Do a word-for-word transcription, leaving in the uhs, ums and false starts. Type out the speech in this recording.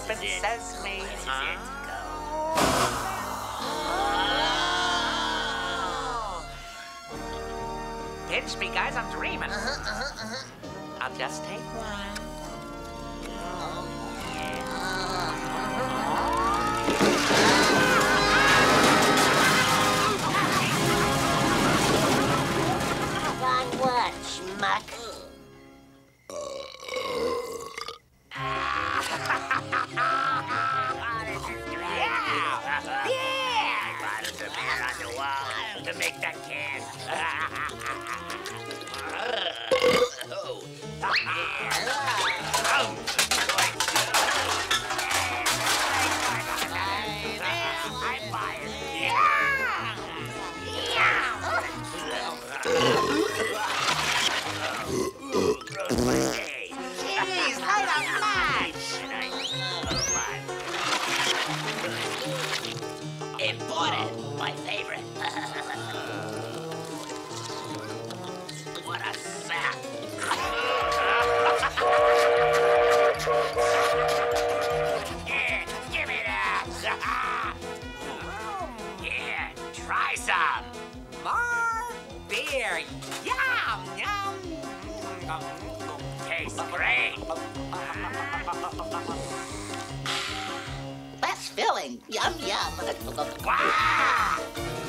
open sesame. Huh? Pinch me, guys, I'm dreaming. Uh-huh, uh-huh, uh-huh. I'll just take one. On what, schmuck? Yeah! Yeah! I brought us a mirror on the wall to make that can. Oh. I buy it. Yeah! Jeez, light a match! Important, my favorite. What a sap. Yeah, give me that. Yeah, try some. More beer. Yum, yum. Tastes great. That's filling. Yum, yum. Wow!